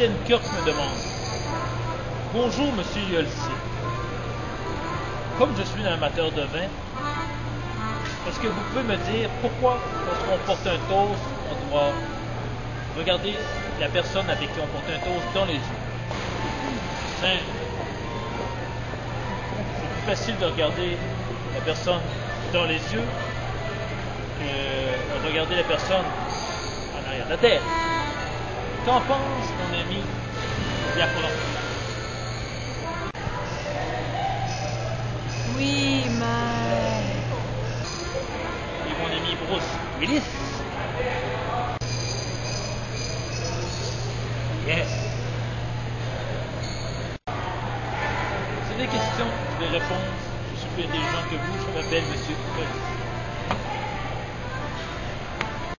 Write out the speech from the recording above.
capitaine Kirk me demande: Bonjour, monsieur Yolsi. Comme je suis un amateur de vin, est-ce que vous pouvez me dire pourquoi, lorsqu'on porte un toast, on doit regarder la personne avec qui on porte un toast dans les yeux? C'est plus facile de regarder la personne dans les yeux que de regarder la personne en arrière de la tête. Qu'en pense mon ami Diapron? Oui, mais... Et mon ami Bruce Willis? Yes! C'est des questions, des réponses. Je suis plus intelligent que vous, je m'appelle Monsieur Collis.